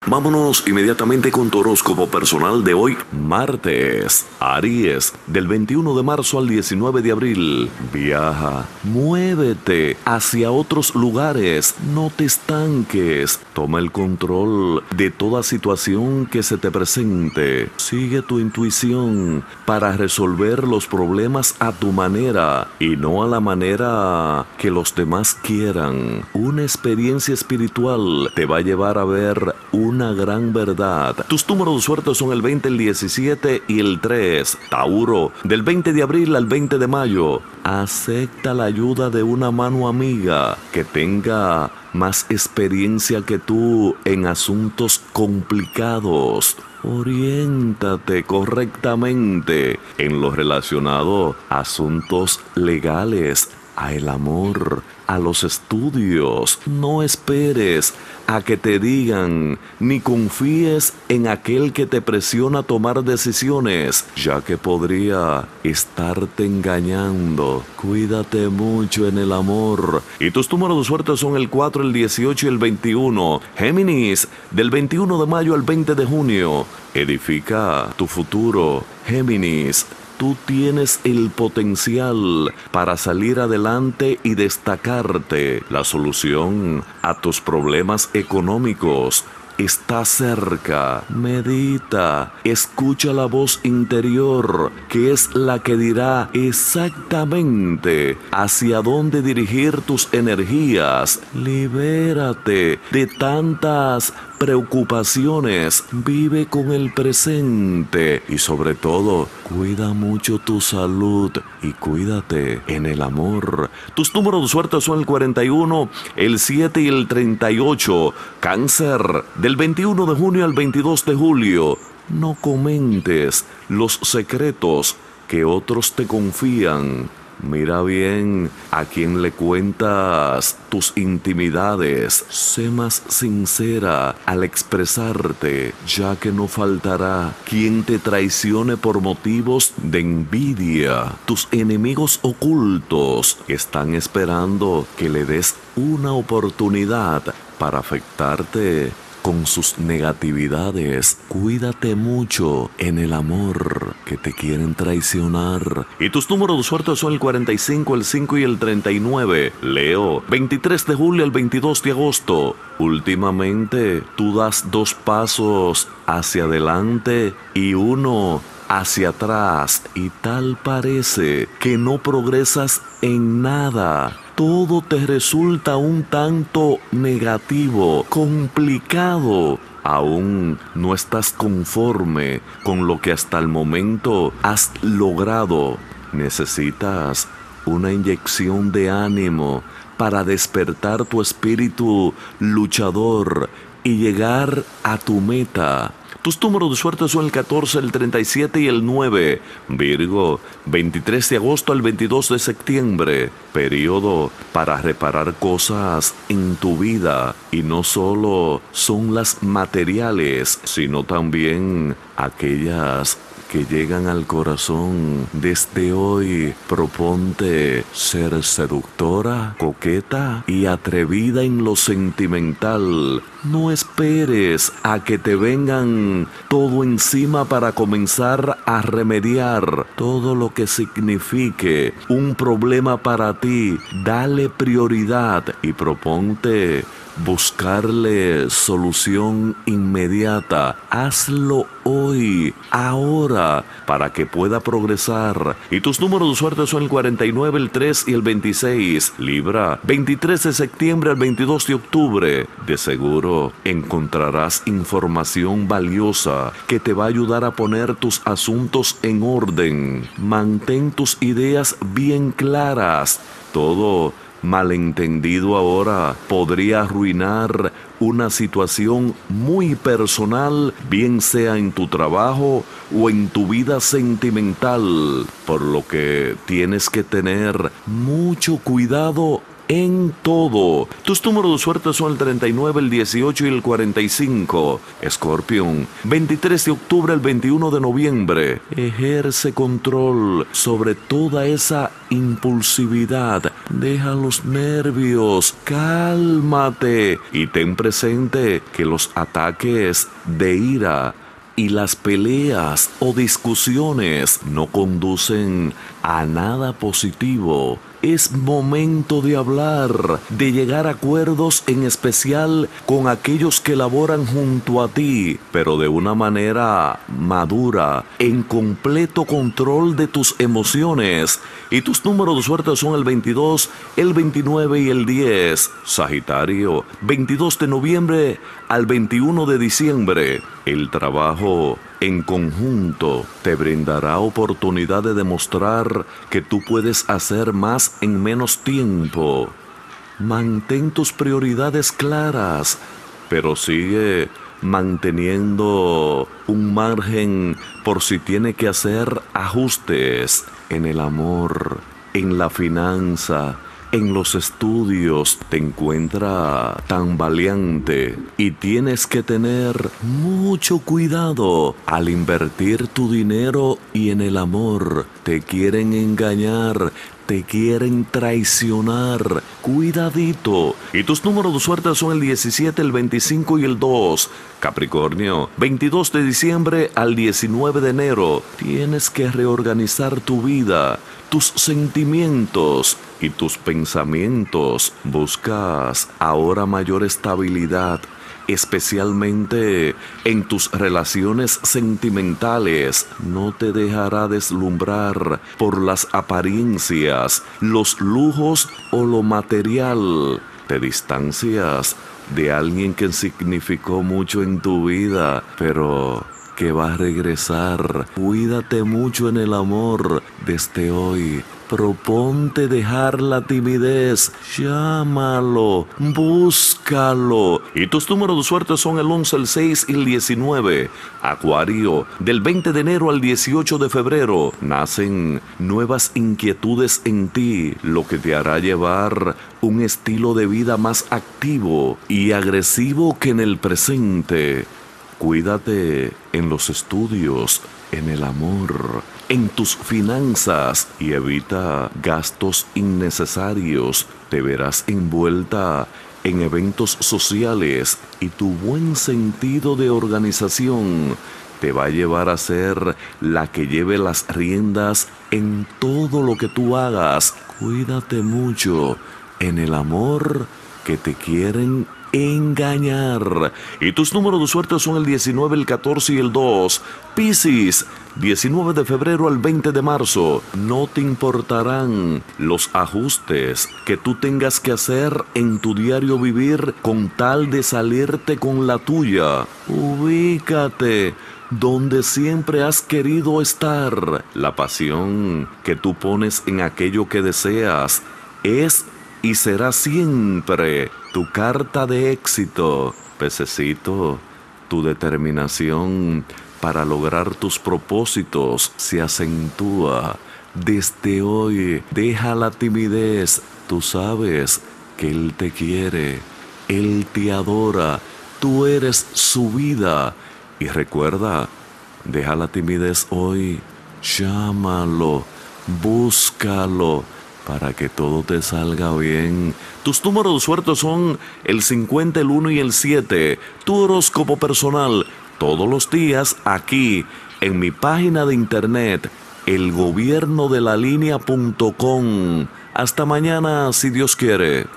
Vámonos inmediatamente con tu horóscopo personal de hoy, martes. Aries, del 21 de marzo al 19 de abril. Viaja, muévete hacia otros lugares, no te estanques. Toma el control de toda situación que se te presente. Sigue tu intuición para resolver los problemas a tu manera y no a la manera que los demás quieran. Una experiencia espiritual te va a llevar a ver una gran verdad. Tus números de suerte son el 20, el 17 y el 3. Tauro, del 20 de abril al 20 de mayo. Acepta la ayuda de una mano amiga que tenga más experiencia que tú en asuntos complicados. Oriéntate correctamente en lo relacionado a asuntos legales, a el amor, a los estudios. No esperes a que te digan, ni confíes en aquel que te presiona a tomar decisiones, ya que podría estarte engañando. Cuídate mucho en el amor. Y tus números de suerte son el 4, el 18 y el 21. Géminis, del 21 de mayo al 20 de junio. Edifica tu futuro. Géminis, tú tienes el potencial para salir adelante y destacarte. La solución a tus problemas económicos está cerca. Medita, escucha la voz interior, que es la que dirá exactamente hacia dónde dirigir tus energías. Libérate de tantas preocupaciones, vive con el presente y sobre todo, cuida mucho tu salud y cuídate en el amor. Tus números de suerte son el 41, el 7 y el 38. Cáncer, del 21 de junio al 22 de julio. No comentes los secretos que otros te confían. Mira bien a quién le cuentas tus intimidades. Sé más sincera al expresarte, ya que no faltará quien te traicione por motivos de envidia. Tus enemigos ocultos están esperando que le des una oportunidad para afectarte con sus negatividades. Cuídate mucho en el amor, que te quieren traicionar. Y tus números de suerte son el 45, el 5 y el 39. Leo, 23 de julio al 22 de agosto. Últimamente, tú das 2 pasos hacia adelante y 1 hacia atrás, y tal parece que no progresas en nada. Todo te resulta un tanto negativo, complicado. Aún no estás conforme con lo que hasta el momento has logrado. Necesitas una inyección de ánimo para despertar tu espíritu luchador y llegar a tu meta. Tus números de suerte son el 14, el 37 y el 9. Virgo, 23 de agosto al 22 de septiembre. Periodo para reparar cosas en tu vida. Y no solo son las materiales, sino también aquellas que llegan al corazón. Desde hoy, proponte ser seductora, coqueta y atrevida en lo sentimental. No esperes a que te vengan todo encima para comenzar a remediar todo lo que signifique un problema para ti. Dale prioridad y proponte buscarle solución inmediata. Hazlo hoy, ahora, para que pueda progresar. Y tus números de suerte son el 49, el 3 y el 26. Libra, 23 de septiembre al 22 de octubre. De seguro encontrarás información valiosa que te va a ayudar a poner tus asuntos en orden. Mantén tus ideas bien claras. Todo malentendido ahora podría arruinar una situación muy personal, bien sea en tu trabajo o en tu vida sentimental, por lo que tienes que tener mucho cuidado en todo. Tus números de suerte son el 39, el 18 y el 45. Escorpión, 23 de octubre al 21 de noviembre. Ejerce control sobre toda esa impulsividad. Deja los nervios, cálmate y ten presente que los ataques de ira y las peleas o discusiones no conducen a nada positivo. Es momento de hablar, de llegar a acuerdos, en especial con aquellos que laboran junto a ti, pero de una manera madura, en completo control de tus emociones. Y tus números de suerte son el 22, el 29 y el 10. Sagitario, 22 de noviembre al 21 de diciembre. El trabajo en conjunto te brindará oportunidad de demostrar que tú puedes hacer más en menos tiempo. Mantén tus prioridades claras, pero sigue manteniendo un margen por si tiene que hacer ajustes en el amor, en la finanza, en los estudios. Te encuentra tambaleante y tienes que tener mucho cuidado al invertir tu dinero. Y en el amor te quieren engañar, te quieren traicionar. Cuidadito. Y tus números de suerte son el 17, el 25 y el 2. Capricornio, 22 de diciembre al 19 de enero. Tienes que reorganizar tu vida, tus sentimientos y tus pensamientos. Buscas ahora mayor estabilidad, especialmente en tus relaciones sentimentales. No te dejará deslumbrar por las apariencias, los lujos o lo material. Te distancias de alguien que significó mucho en tu vida, pero que va a regresar. Cuídate mucho en el amor desde hoy. Proponte dejar la timidez, llámalo, búscalo. Y tus números de suerte son el 11, el 6 y el 19. Acuario, del 20 de enero al 18 de febrero, nacen nuevas inquietudes en ti, lo que te hará llevar un estilo de vida más activo y agresivo que en el presente. Cuídate en los estudios, en el amor, en tus finanzas y evita gastos innecesarios. Te verás envuelta en eventos sociales y tu buen sentido de organización te va a llevar a ser la que lleve las riendas en todo lo que tú hagas. Cuídate mucho en el amor, que te quieren engañar. Y tus números de suerte son el 19, el 14 y el 2. Piscis, 19 de febrero al 20 de marzo. No te importarán los ajustes que tú tengas que hacer en tu diario vivir con tal de salirte con la tuya. Ubícate donde siempre has querido estar. La pasión que tú pones en aquello que deseas es y será siempre tu carta de éxito. Pececito, tu determinación para lograr tus propósitos se acentúa. Desde hoy, deja la timidez. Tú sabes que Él te quiere, Él te adora, tú eres su vida. Y recuerda, deja la timidez hoy, llámalo, búscalo, para que todo te salga bien. Tus números de suerte son el 50, el 1 y el 7. Tu horóscopo personal, todos los días aquí, en mi página de internet, elgobiernodelalínea.com. Hasta mañana, si Dios quiere.